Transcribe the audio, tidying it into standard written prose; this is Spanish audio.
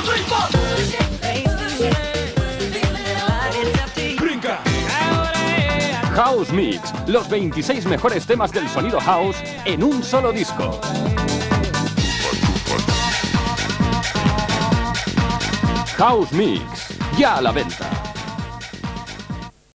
Brinca. House Mix, los 26 mejores temas del sonido house en un solo disco. House Mix, ya a la venta.